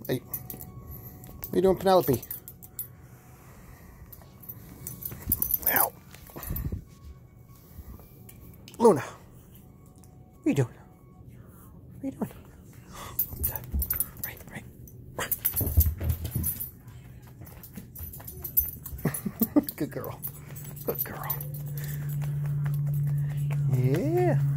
Hey. What are you doing, Penelope? Ow. Luna. What are you doing? What are you doing? Right. Good girl. Good girl. Yeah.